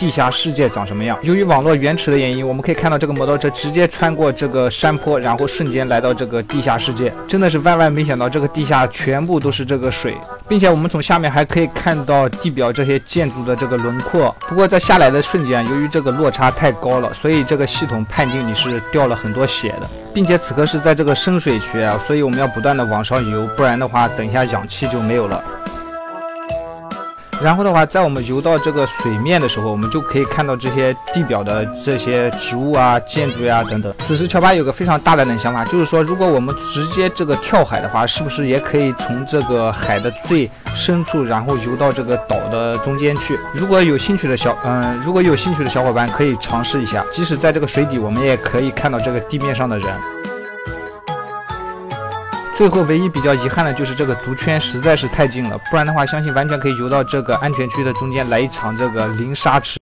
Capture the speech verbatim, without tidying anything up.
地下世界长什么样。由于网络延迟的原因，我们可以看到这个摩托车直接穿过这个山坡，然后瞬间来到这个地下世界，真的是万万没想到，这个地下全部都是这个水，并且我们从下面还可以看到地表这些建筑的这个轮廓。不过在下来的瞬间，由于这个落差太高了，所以这个系统判定你是掉了很多血的，并且此刻是在这个深水区啊，所以我们要不断的往上游，不然的话，等一下氧气就没有了。然后的话，在我们游到这个水面的时候，我们就可以看到这些地表的这些植物啊、建筑呀、等等。此时乔巴有个非常大胆的想法，就是说，如果我们直接这个跳海的话，是不是也可以从这个海的最深处，然后游到这个岛的中间去？如果有兴趣的小嗯，如果有兴趣的小伙伴可以尝试一下，即使在这个水底，我们也可以看到这个地面上的人。最后唯一比较遗憾的就是这个毒圈实在是太近了，不然的话，相信完全可以游到这个安全区的中间来一场这个零沙池。